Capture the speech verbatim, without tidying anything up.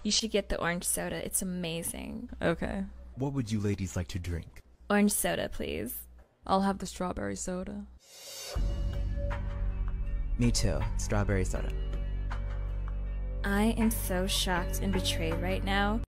You should get the orange soda. It's amazing. Okay. What would you ladies like to drink? Orange soda, please. I'll have the strawberry soda. Me too. Strawberry soda. I am so shocked and betrayed right now.